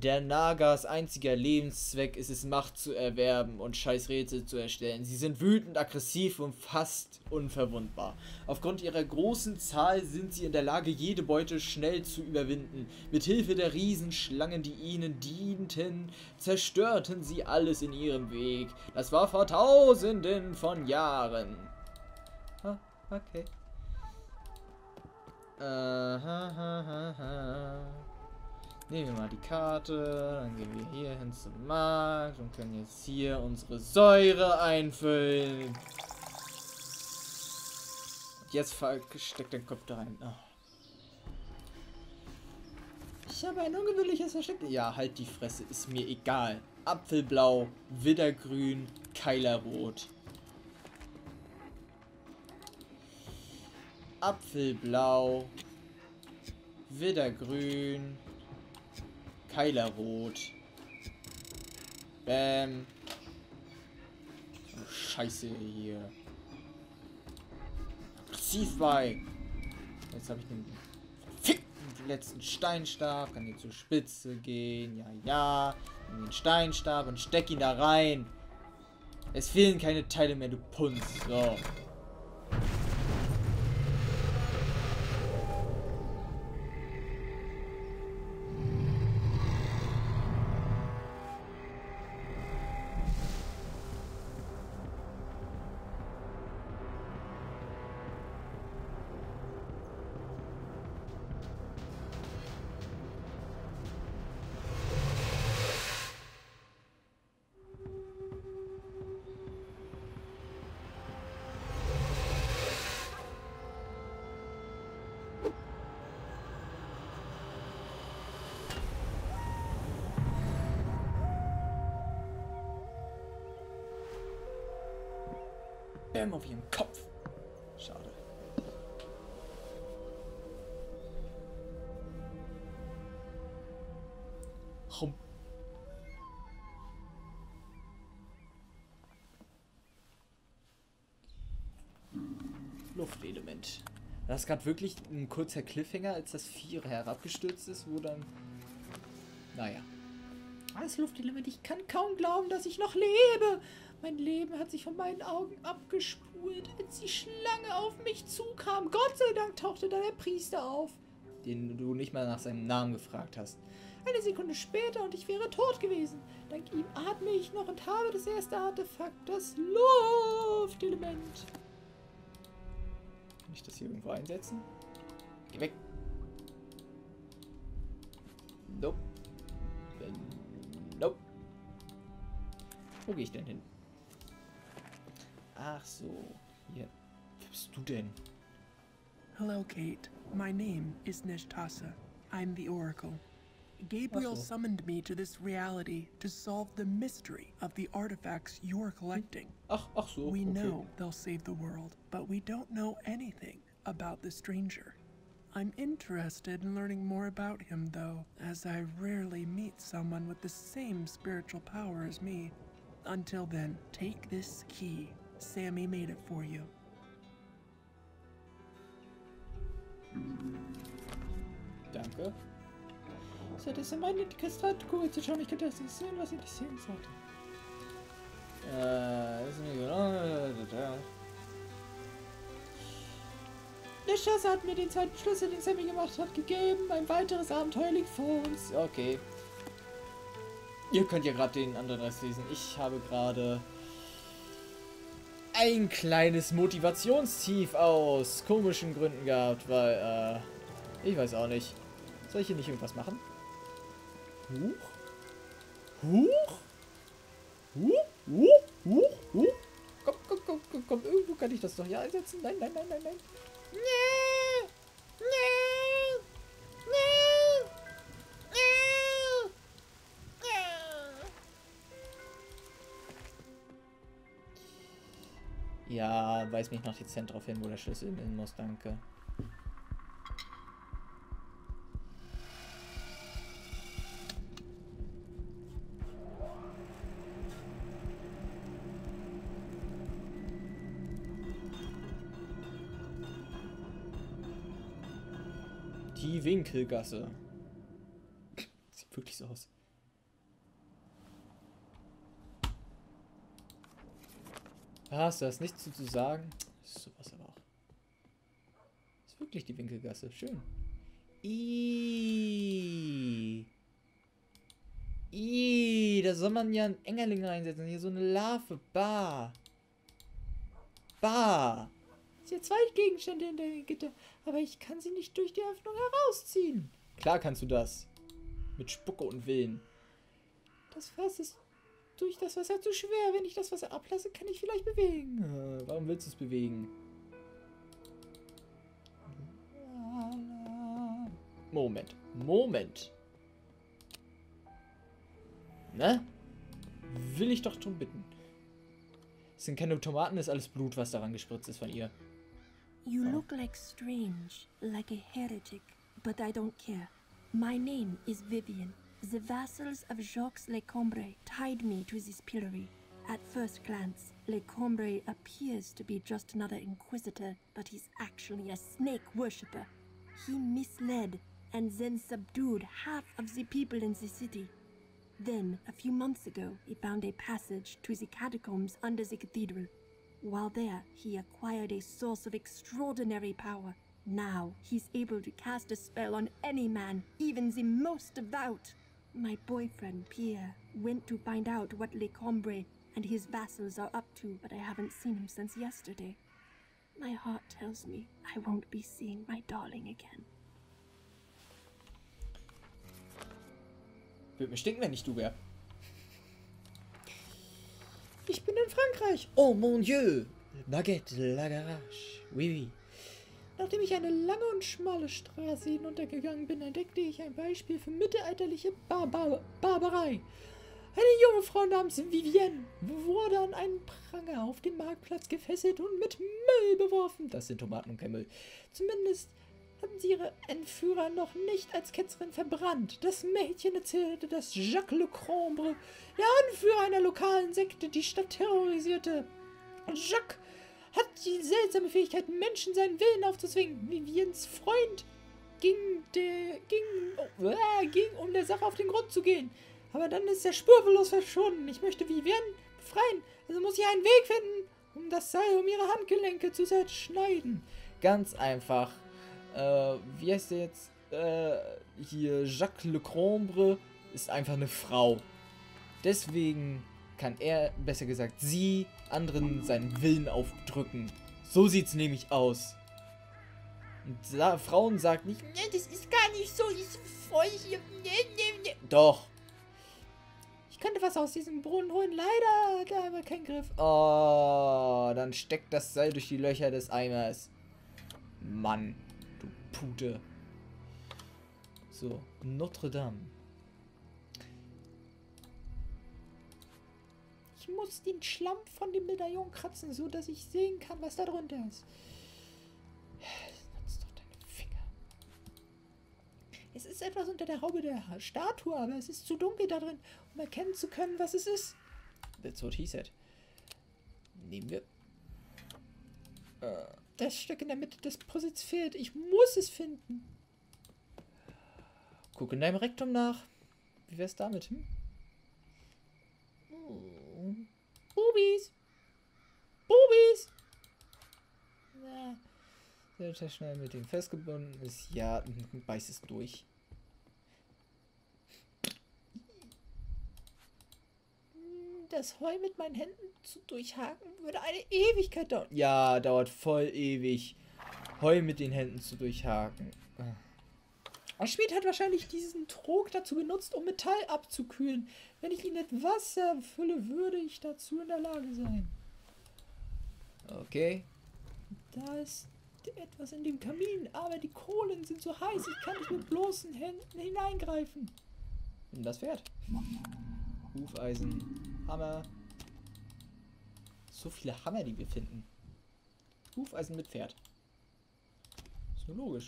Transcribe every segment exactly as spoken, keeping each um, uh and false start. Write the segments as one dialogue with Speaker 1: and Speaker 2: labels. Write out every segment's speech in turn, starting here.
Speaker 1: Der Nagas einziger Lebenszweck ist es, Macht zu erwerben und scheiß Rätsel zu erstellen. Sie sind wütend, aggressiv und fast unverwundbar. Aufgrund ihrer großen Zahl sind sie in der Lage, jede Beute schnell zu überwinden. Mithilfe der Riesenschlangen, die ihnen dienten, zerstörten sie alles in ihrem Weg. Das war vor tausenden von Jahren. Ah, okay. Äh, ha, ha, ha, ha. Nehmen wir mal die Karte, dann gehen wir hier hin zum Markt und können jetzt hier unsere Säure einfüllen. Und jetzt steckt der Kopf da rein. Oh. Ich habe ein ungewöhnliches Versteck. Ja, halt die Fresse, ist mir egal. Apfelblau, Widdergrün, Keilerrot. Apfelblau, Widdergrün, Keilerrot. Bäm. Oh, Scheiße hier. Aggressiv bei. Jetzt habe ich den verfickten letzten Steinstab. Kann hier zur Spitze gehen. Ja, ja. Nimm den Steinstab und steck ihn da rein. Es fehlen keine Teile mehr, du Punz. So. Bäm auf ihrem Kopf. Schade. Rum. Luftelement. Das ist gerade wirklich ein kurzer Cliffhanger, als das Vier herabgestürzt ist, wo dann... Naja. Das Luftelement, ich kann kaum glauben, dass ich noch lebe. Mein Leben hat sich von meinen Augen abgespult, als die Schlange auf mich zukam. Gott sei Dank tauchte da der Priester auf, den du nicht mal nach seinem Namen gefragt hast. Eine Sekunde später und ich wäre tot gewesen. Dank ihm atme ich noch und habe das erste Artefakt, das Luftelement. Kann ich das hier irgendwo einsetzen? Geh weg. Nope. Nope. Wo gehe ich denn hin? Ach so. Hier. Wer bist du denn?
Speaker 2: Hello, Kate. My name is Nishtasa. I'm the Oracle. Gabriel
Speaker 1: Ach so.
Speaker 2: summoned me to this reality to solve the mystery of the artifacts you're collecting.
Speaker 1: Ach, ach so.
Speaker 2: We
Speaker 1: Okay.
Speaker 2: know they'll save the world, but we don't know anything about the stranger. I'm interested in learning more about him, though, as I rarely meet someone with the same spiritual power as me. Until then, take this key. Sammy made it for you.
Speaker 1: Danke. So, das ist meine Kristallkugel zu schauen. Ich könnte das nicht sehen, was ich nicht sehen sollte. Äh, ist mir genau. Der Schatz hat mir den zweiten Schlüssel, den Sammy gemacht hat, gegeben. Ein weiteres Abenteuer liegt vor uns. Okay. Ihr könnt ja gerade den anderen Rest lesen. Ich habe gerade ein kleines Motivationstief aus komischen Gründen gehabt, weil, äh, ich weiß auch nicht. Soll ich hier nicht irgendwas machen? Huch? Huch? Huch? Huch? Huch? Huch? Komm, komm, komm, komm, komm, irgendwo kann ich das doch hier einsetzen. Nein, nein, nein, nein, nein. Nee! Nee! Nee! Nee! Ja, weis mich noch dezent darauf hin, wo der Schlüssel hin muss, danke. Die Winkelgasse. Sieht wirklich so aus. Was, du hast nichts zu, zu sagen? Sowas aber auch. Das ist wirklich die Winkelgasse. Schön. Iiii. Iiii, da soll man ja einen Engerling reinsetzen. Hier so eine Larve. Bah. Bah. Es sind zwei Gegenstände in der Gitter, aber ich kann sie nicht durch die Öffnung herausziehen. Klar kannst du das. Mit Spucke und Willen. Das Fass ist durch das Wasser zu schwer. Wenn ich das Wasser ablasse, kann ich vielleicht bewegen. Äh, warum willst du es bewegen? Moment. Moment. Ne? Will ich doch drum bitten. Es sind keine Tomaten, das ist alles Blut, was daran gespritzt ist von ihr.
Speaker 3: You look like strange, like a heretic, but I don't care. My name is Vivian. The vassals of Jacques Lecombre tied me to this pillory. At first glance, Lecombre appears to be just another inquisitor, but he's actually a snake worshipper. He misled and then subdued half of the people in the city. Then, a few months ago, he found a passage to the catacombs under the cathedral. While there, he acquired a source of extraordinary power. Now, he's able to cast a spell on any man, even the most devout. My boyfriend, Pierre, went to find out what Lecombre and his vassals are up to, but I haven't seen him since yesterday. My heart tells me I won't be seeing my darling again.
Speaker 1: Würde mir stinken, wenn ich du wär. Ich bin in Frankreich. Oh mon Dieu. Baguette, la garage. Oui, oui. Nachdem ich eine lange und schmale Straße hinuntergegangen bin, entdeckte ich ein Beispiel für mittelalterliche Barbar Barbarei. Eine junge Frau namens Vivienne wurde an einen Pranger auf dem Marktplatz gefesselt und mit Müll beworfen. Das sind Tomaten und kein Müll. Zumindest hatten sie ihre Entführer noch nicht als Ketzerin verbrannt. Das Mädchen erzählte, dass Jacques Lecombre, der Anführer einer lokalen Sekte, die Stadt terrorisierte. Und Jacques hat die seltsame Fähigkeit, Menschen seinen Willen aufzuzwingen. Viviens Freund ging, der, ging, oh, äh, ging, um der Sache auf den Grund zu gehen. Aber dann ist er spurlos verschwunden. Ich möchte Vivienne befreien, also muss ich einen Weg finden, um das Seil um ihre Handgelenke zu zerschneiden. Ganz einfach. Äh, wie heißt der jetzt? Äh, hier, Jacques Lecombre ist einfach eine Frau. Deswegen kann er, besser gesagt, sie anderen seinen Willen aufdrücken. So sieht's nämlich aus. Und sa Frauen sagt nicht, ne, das ist gar nicht so, ist voll hier, ne, ne, ne. Doch. Ich könnte was aus diesem Brunnen holen, leider hat er aber keinen Griff. Oh, dann steckt das Seil durch die Löcher des Eimers. Mann, du Pute. So, Notre Dame. Ich muss den Schlamm von dem Medaillon kratzen, so dass ich sehen kann, was da drunter ist. Nutz doch deine Finger. Es ist etwas unter der Haube der Statue, aber es ist zu dunkel da drin, um erkennen zu können, was es ist. That's what he said. Nehmen wir. Das Stück in der Mitte des Puzzles fehlt. Ich muss es finden. Guck in deinem Rektum nach. Wie wär's damit, hm? Bubis! Bubis! Na, sehr schnell mit dem festgebunden ist. Ja, beiß es durch. Das Heu mit meinen Händen zu durchhaken würde eine Ewigkeit dauern. Ja, dauert voll ewig. Heu mit den Händen zu durchhaken. Der Schmied hat wahrscheinlich diesen Trog dazu benutzt, um Metall abzukühlen. Wenn ich ihn mit Wasser fülle, würde ich dazu in der Lage sein. Okay. Da ist etwas in dem Kamin, aber die Kohlen sind so heiß, ich kann nicht mit bloßen Händen hineingreifen. Nimm das Pferd. Hufeisen, Hammer. So viele Hammer, die wir finden. Hufeisen mit Pferd. Ist nur logisch.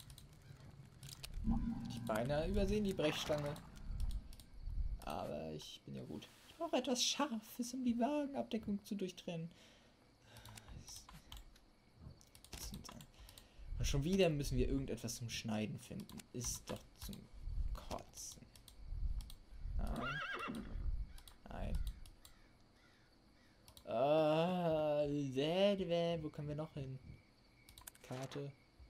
Speaker 1: Ich beinahe übersehen die Brechstange. Aber ich bin ja gut. Ich brauche etwas Scharfes, um die Wagenabdeckung zu durchtrennen. Und schon wieder müssen wir irgendetwas zum Schneiden finden. Ist doch zum Kotzen. Nein. Nein. Ah, können wir noch hin? Karte.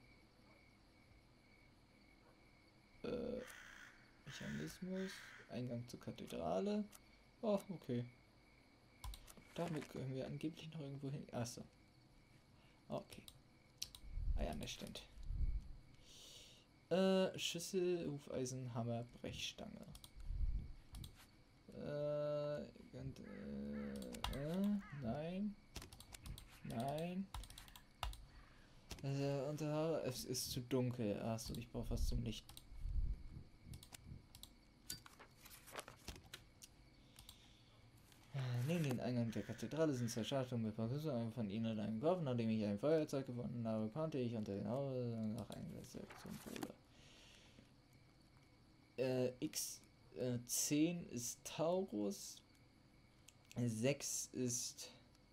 Speaker 1: Äh, Mechanismus. Eingang zur Kathedrale. Oh, okay. Damit können wir angeblich noch irgendwo hin. Achso. Okay. Ah ja, das stimmt. Äh, Schüssel, Hufeisen, Hammer, Brechstange. Äh, und, äh, äh, nein. Nein. Also, unter, es ist zu dunkel. Achso, ich brauche was zum Licht. Neben den Eingang der Kathedrale sind zwei Statuen mit Parkusen, von ihnen einen geworfen. Nachdem ich ein Feuerzeug gefunden habe, konnte ich unter den Augen nach eingesetzten Symbole. Äh, X äh, zehn ist Taurus. sechs ist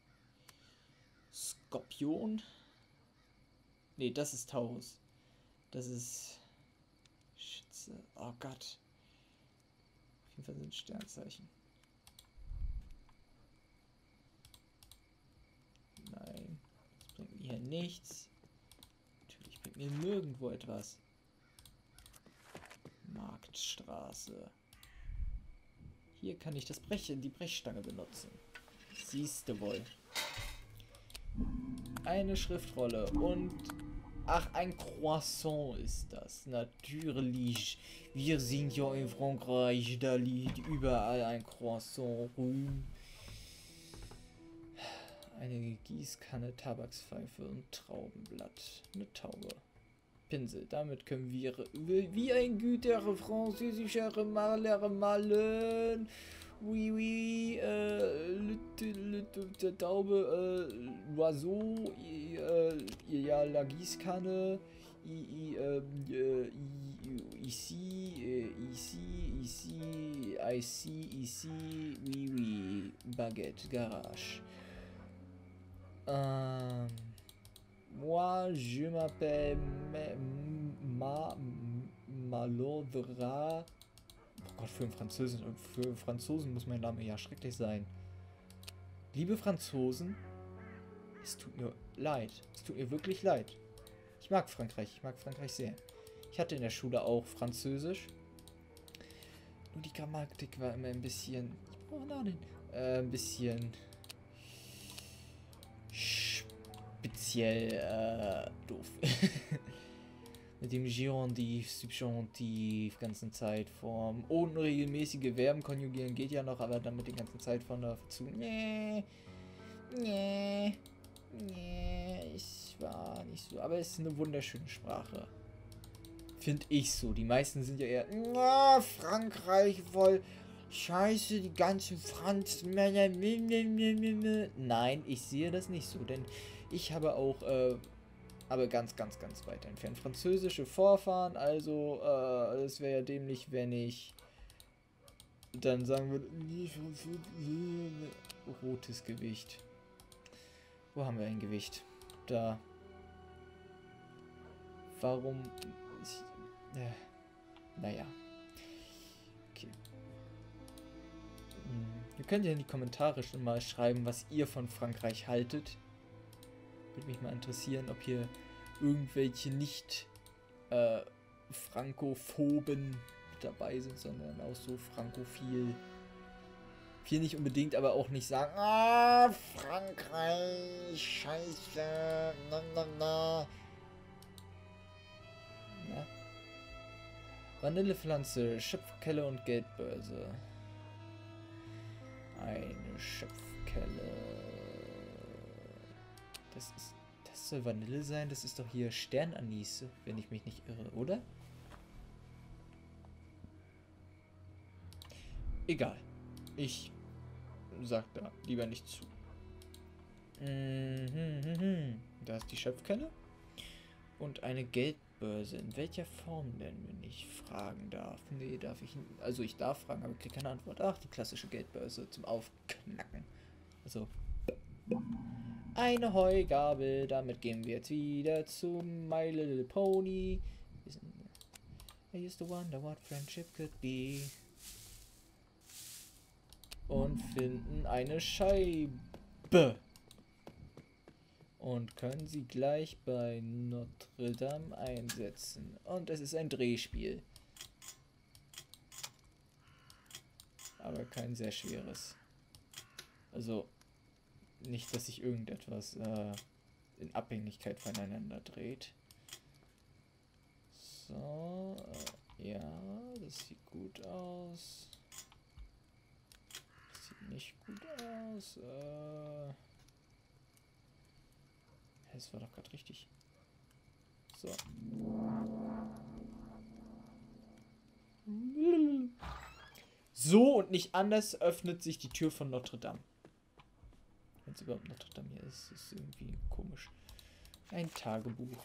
Speaker 1: Skorpion. Ne, das ist Taurus. Das ist Schütze. Oh Gott. Auf jeden Fall sind Sternzeichen. Nein, das bringt mir hier nichts. Natürlich bringt mir nirgendwo etwas. Marktstraße. Hier kann ich das Brech, die Brechstange benutzen. Siehste wohl. Eine Schriftrolle und... Ach, ein Croissant ist das. Natürlich. Wir sind ja in Frankreich. Da liegt überall ein Croissant rum. Eine Gießkanne, Tabakspfeife und Traubenblatt. Eine Taube. Pinsel. Damit können wir wie ein guter französischer Maler malen. Oui, oui. Äh, der Taube, äh, Oiseau. Äh, ja, la Gießkanne. I, I, äh, ici, äh, ici, ici, I see, ici, oui, oui. Baguette, Garage. Euh, moi, je m'appelle Ma, Malodra. Oh Gott, für einen Franzosen, für Franzosen muss mein Name ja schrecklich sein. Liebe Franzosen, es tut mir leid. Es tut mir wirklich leid. Ich mag Frankreich. Ich mag Frankreich sehr. Ich hatte in der Schule auch Französisch. Nur die Grammatik war immer ein bisschen... Ich brauche noch den... Äh, ein bisschen... speziell äh, doof. Mit dem Girondif, Subjunktiv, ganzen Zeitform. Unregelmäßige Verben konjugieren geht ja noch, aber dann mit den ganzen Zeitformen dazu. Nee, nee, nee, ich war nicht so. Aber es ist eine wunderschöne Sprache. Finde ich so. Die meisten sind ja eher, na, Frankreich voll. Scheiße, die ganzen Franz. Nein, ich sehe das nicht so, denn ich habe auch, äh, aber ganz, ganz, ganz weit entfernt französische Vorfahren, also, äh, es wäre ja dämlich, wenn ich dann sagen würde, rotes Gewicht. Wo haben wir ein Gewicht? Da. Warum? Ich, äh, naja. Okay. Ihr könnt ja in die Kommentare schon mal schreiben, was ihr von Frankreich haltet. Würde mich mal interessieren, ob hier irgendwelche nicht äh, Frankophoben dabei sind, sondern auch so frankophil. Hier nicht unbedingt, aber auch nicht sagen, ah, Frankreich, scheiße, na, na, na. Ja. Vanillepflanze, Schöpfkelle und Geldbörse. Eine Schöpfkelle. Das ist, das soll Vanille sein? Das ist doch hier Sternanis, wenn ich mich nicht irre, oder? Egal. Ich sag da lieber nicht zu. Mhm, da ist die Schöpfkelle. Und eine Geldbörse. In welcher Form denn, wenn ich fragen darf? Nee, darf ich nicht. Also ich darf fragen, aber ich kriege keine Antwort. Ach, die klassische Geldbörse zum Aufknacken. Also. Eine Heugabel. Damit gehen wir jetzt wieder zu My Little Pony. I used to wonder what friendship could be. Und finden eine Scheibe. Und können sie gleich bei Notre Dame einsetzen. Und es ist ein Drehspiel. Aber kein sehr schweres. Also nicht, dass sich irgendetwas äh, in Abhängigkeit voneinander dreht. So, äh, ja, das sieht gut aus. Das sieht nicht gut aus. Äh, das war doch gerade richtig. So. So und nicht anders öffnet sich die Tür von Notre Dame. Wenn es überhaupt Notre Dame hier ist, ist irgendwie komisch. Ein Tagebuch.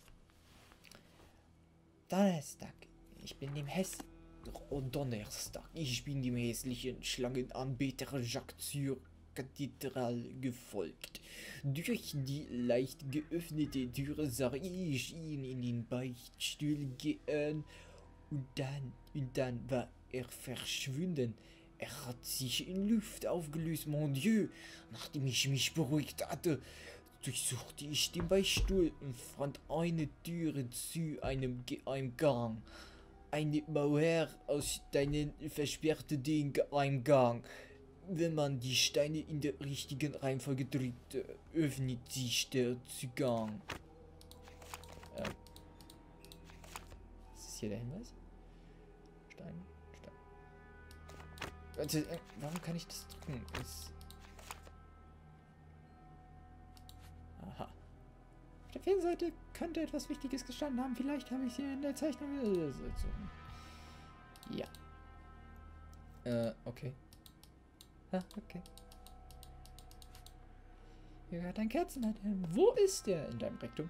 Speaker 1: Donnerstag. Ich bin dem Häss... Oh, Donnerstag. Ich bin dem hässlichen Schlangenanbeter Jacques zur Kathedrale gefolgt. Durch die leicht geöffnete Tür sah ich ihn in den Beichtstuhl gehen. Und dann, und dann war er verschwunden. Er hat sich in Luft aufgelöst, mon Dieu. Nachdem ich mich beruhigt hatte, durchsuchte ich den Beichtstuhl und fand eine Türe zu einem Geheimgang. Eine Mauer aus Steinen versperrte den Geheimgang. Wenn man die Steine in der richtigen Reihenfolge drückt, öffnet sich der Zugang. Ähm. Was ist hier der Hinweis? Stein, Stein. Warte, äh, warum kann ich das drücken? Das Aha. Auf der Fernseite könnte etwas Wichtiges gestanden haben. Vielleicht habe ich sie in der Zeichnung wieder. Ja. Äh, okay. Ah, okay. Hier gehört ein Kerzenlicht hin. Wo ist der in deinem Rektum?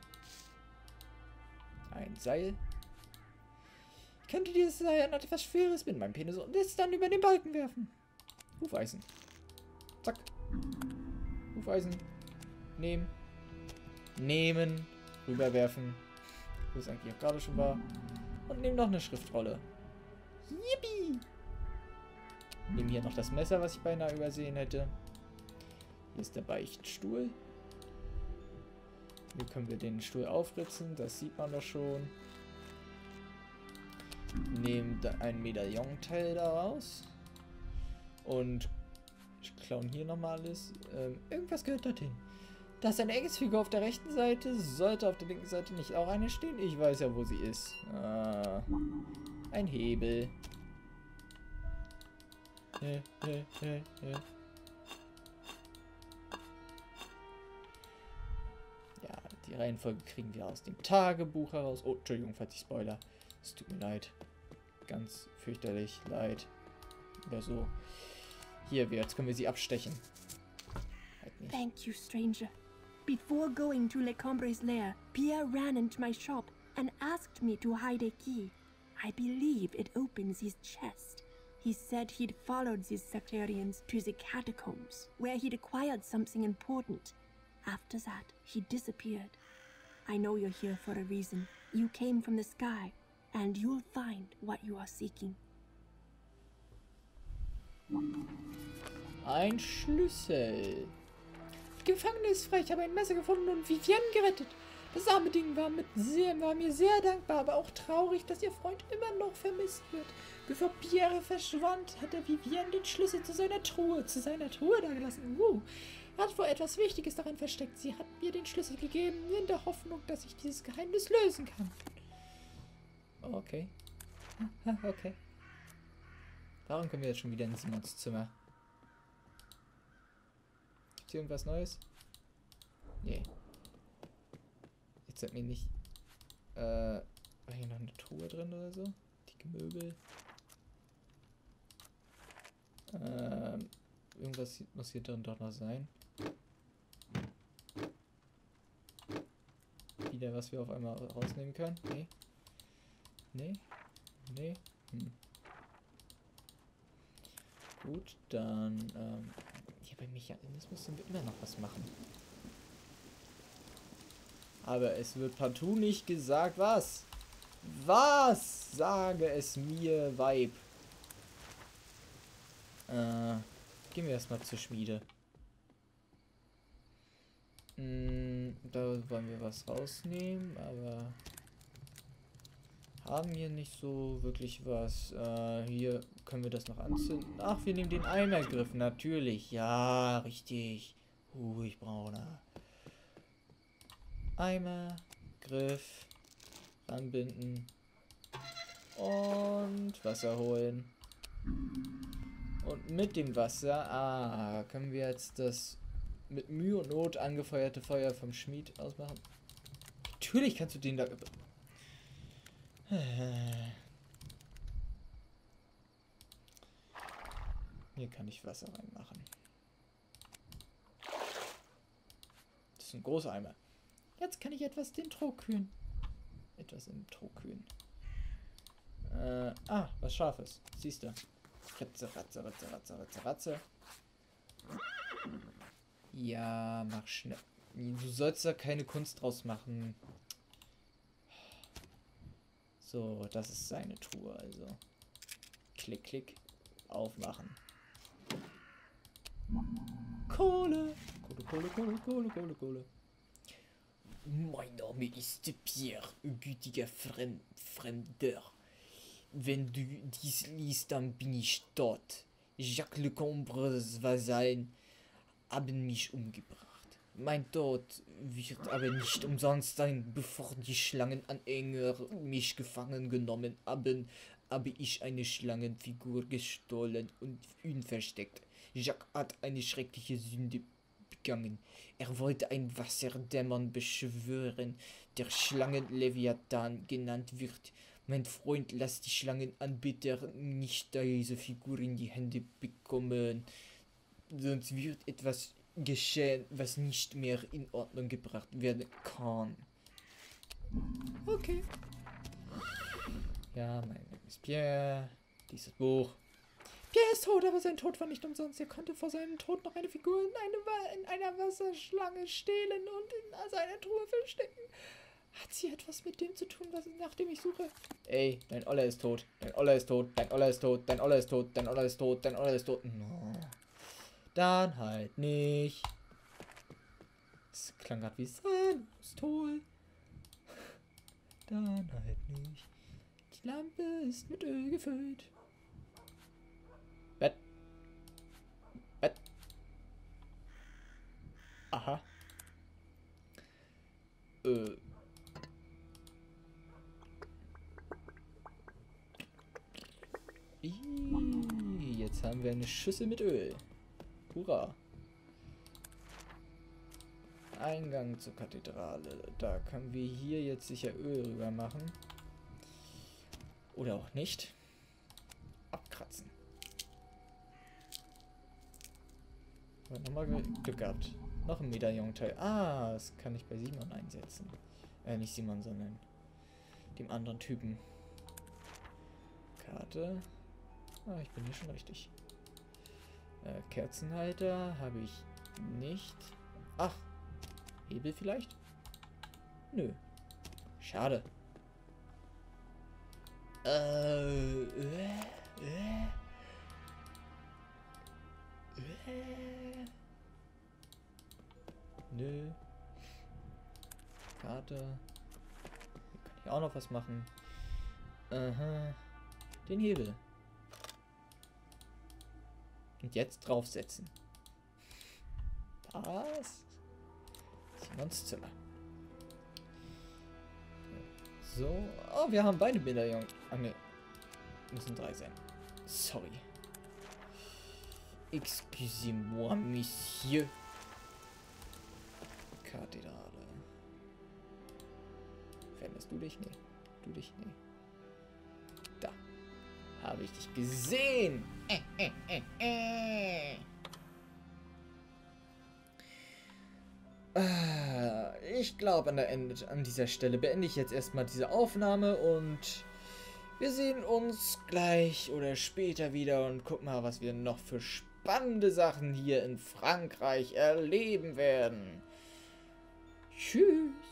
Speaker 1: Ein Seil. Ich könnte dieses Seil an etwas Schweres mit meinem Penis und es dann über den Balken werfen. Hufeisen. Zack. Hufeisen. Nehmen. Nehmen. Rüberwerfen. Wo es eigentlich auch gerade schon war. Und nehmen noch eine Schriftrolle. Yippie! Nehmen hier noch das Messer, was ich beinahe übersehen hätte. Hier ist der Beichtstuhl. Hier können wir den Stuhl aufritzen, das sieht man doch schon. Nehmen da ein Medaillonteil daraus. Und klauen hier nochmal alles. Ähm, irgendwas gehört dorthin. Da ist eine Engelsfigur auf der rechten Seite. Sollte auf der linken Seite nicht auch eine stehen? Ich weiß ja, wo sie ist. Ah, ein Hebel. Äh, äh, äh, äh. Ja, die Reihenfolge kriegen wir aus dem Tagebuch heraus. Oh, Entschuldigung, falls ich Spoiler. Es tut mir leid. Ganz fürchterlich leid. Oder so. Hier, jetzt können wir sie abstechen. Halt nicht.
Speaker 3: Thank you, stranger. Before going to Le Combre's lair, Pierre ran into my shop and asked me to hide a key. I believe it opens his chest. He said he'd followed these sectarians to the catacombs, where he'd acquired something important. After that, he disappeared. I know you're here for a reason. You came from the sky, and you'll find what you are seeking.
Speaker 1: Ein Schlüssel. Die Gefangene ist frei. Ich habe ein Messer gefunden und Vivienne gerettet. Das arme Ding war, mit sehr, war mir sehr dankbar, aber auch traurig, dass ihr Freund immer noch vermisst wird. Bevor Pierre verschwand, hat er Vivienne den Schlüssel zu seiner Truhe, zu seiner Truhe dagelassen. Uh, er hat wohl etwas Wichtiges darin versteckt. Sie hat mir den Schlüssel gegeben, in der Hoffnung, dass ich dieses Geheimnis lösen kann. Okay. Okay. Warum können wir jetzt schon wieder in Simons Zimmer? Gibt's hier irgendwas Neues? Nee. Jetzt sagt mir nicht. Äh, war hier noch eine Truhe drin oder so? Dicke Möbel. Ähm, irgendwas muss hier drin doch noch sein. Wieder was wir auf einmal rausnehmen können? Nee. Nee. Nee. Hm. Gut, dann, ähm, hier bei Mechanismus müssen wir immer noch was machen. Aber es wird partout nicht gesagt, was? Was? Sage es mir, Weib. Äh, gehen wir erstmal zur Schmiede. Hm, da wollen wir was rausnehmen, aber haben hier nicht so wirklich was. Äh, hier können wir das noch anzünden. Ach, wir nehmen den Eimergriff, natürlich. Ja, richtig. Ruhig, Brauner. Eimer, Griff, ranbinden und Wasser holen. Und mit dem Wasser, ah, können wir jetzt das mit Mühe und Not angefeuerte Feuer vom Schmied ausmachen. Natürlich kannst du den da... Hier kann ich Wasser reinmachen. Das ist ein großer Eimer. Jetzt kann ich etwas den Trog kühlen. Etwas im Trog kühlen. Äh, ah, was Scharfes. Siehst du. Ratze, ratze, ratze, ratze, ratze, ratze. Ja, mach schnell. Du sollst da keine Kunst draus machen. So, das ist seine Truhe, also. Klick, klick. Aufmachen. Kohle. Kohle, Kohle, Kohle, Kohle, Kohle, Kohle. Mein Name ist Pierre, gütiger Fremd Fremder. Wenn du dies liest, dann bin ich tot. Jacques Lecombres Vasallen haben mich umgebracht. Mein Tod wird aber nicht umsonst sein. Bevor die Schlangenanhänger mich gefangen genommen haben, habe ich eine Schlangenfigur gestohlen und ihn versteckt. Jacques hat eine schreckliche Sünde begangen. Er wollte ein Wasserdämon beschwören, der Schlangenleviathan genannt wird. Mein Freund, lass die Schlangenanbeter nicht diese Figur in die Hände bekommen, sonst wird etwas geschehen, was nicht mehr in Ordnung gebracht werden kann. Okay. Ja, mein Name ist Pierre. Dieses Buch. Pierre ist tot, aber sein Tod war nicht umsonst. Er konnte vor seinem Tod noch eine Figur in, eine, in einer Wasserschlange stehlen und in seiner Truhe verstecken. Hat sie etwas mit dem zu tun, was, nach dem ich suche? Ey, dein Oller ist tot. Dein Oller ist tot. Dein Oller ist tot. Dein Oller ist tot. Dein Oller ist tot. Dein Oller ist tot. No. Dann halt nicht. Das klang gerade wie Sanustol. Dann halt nicht. Die Lampe ist mit Öl gefüllt. Bett. Bett. Aha. Äh. Jetzt haben wir eine Schüssel mit Öl. Hurra. Eingang zur Kathedrale. Da können wir hier jetzt sicher Öl rüber machen. Oder auch nicht. Abkratzen. Nochmal Glück gehabt. Noch ein Medaillonteil. Ah, das kann ich bei Simon einsetzen. Äh, nicht Simon, sondern dem anderen Typen. Karte. Ah, ich bin hier schon richtig. Äh, Kerzenhalter habe ich nicht. Ach, Hebel vielleicht? Nö. Schade. Äh, äh, äh, äh. Nö. Karte. Hier kann ich auch noch was machen. Aha. Den Hebel. Und jetzt draufsetzen. Das. Simons Zimmer. So. Oh, wir haben beide Medaillon. Ah, ne. Müssen drei sein. Sorry. Excusez-moi, Monsieur. Kathedrale. Vermisst du dich? Nee. Du dich? Nee. Da. Habe ich dich gesehen. Äh, äh, äh, äh. Ich glaube, an, der Ende, an dieser Stelle beende ich jetzt erstmal diese Aufnahme und wir sehen uns gleich oder später wieder und gucken mal, was wir noch für spannende Sachen hier in Frankreich erleben werden. Tschüss.